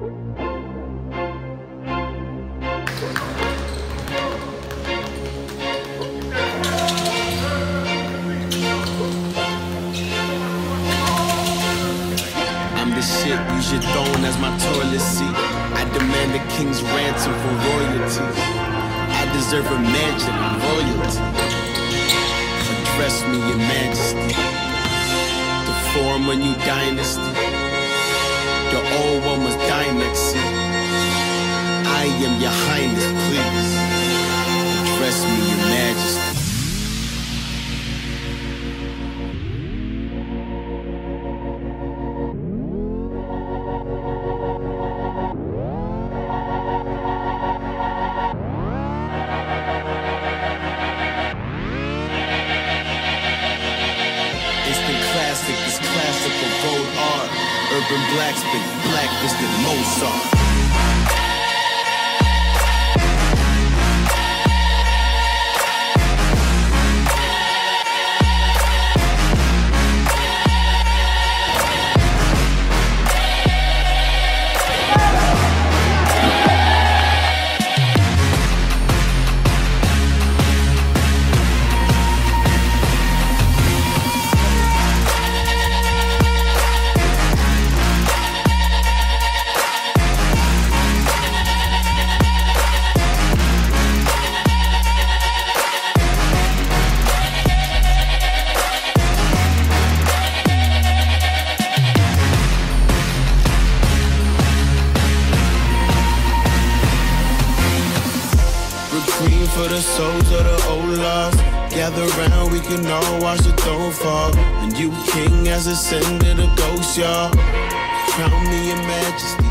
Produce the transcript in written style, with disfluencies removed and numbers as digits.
Shit, use your throne as my toilet seat. I demand a king's ransom for royalty. I deserve a mansion of royalty. Address me, your majesty. To form a new dynasty. The old one was dynasty. I am your highness, please. Address me, your majesty. This classical gold art, urban blacksmith, blacklisted Mozart. For the souls of the old lost, gather round, we can all watch the throne fall. And you king has ascended a ghost, y'all. Crown me your majesty.